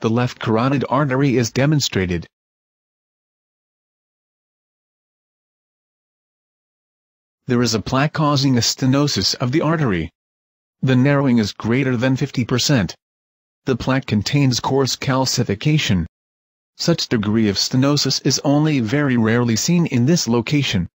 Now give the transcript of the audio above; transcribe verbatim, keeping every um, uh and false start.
the left carotid artery is demonstrated. There is a plaque causing a stenosis of the artery. The narrowing is greater than fifty percent. The plaque contains coarse calcification. Such degree of stenosis is only very rarely seen in this location.